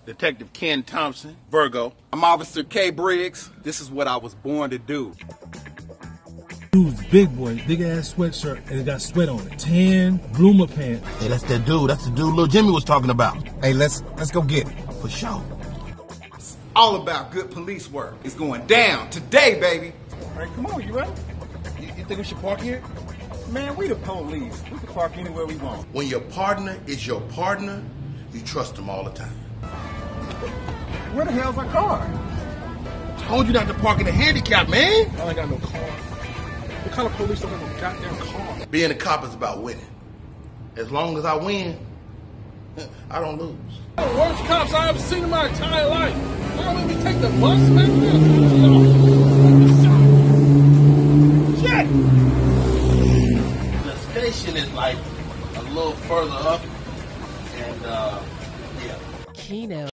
Detective Ken Thompson, Virgo. I'm Officer K. Briggs. This is what I was born to do. Dude's big boy, big ass sweatshirt, and it got sweat on it. Tan, bloomer pants. Hey, that's that dude. That's the dude Lil Jimmy was talking about. Hey, let's go get it. For sure. It's all about good police work. It's going down today, baby. All right, come on, you ready? You think we should park here? Man, we the police. We can park anywhere we want. When your partner is your partner, you trust them all the time. Where the hell's our car? Told you not to park in a handicap, man. I ain't got no car. What kind of police don't have no goddamn car? Being a cop is about winning. As long as I win, I don't lose. The worst cops I ever seen in my entire life. Why don't we take the bus, man? Shit! The station is like a little further up, and yeah. Keno.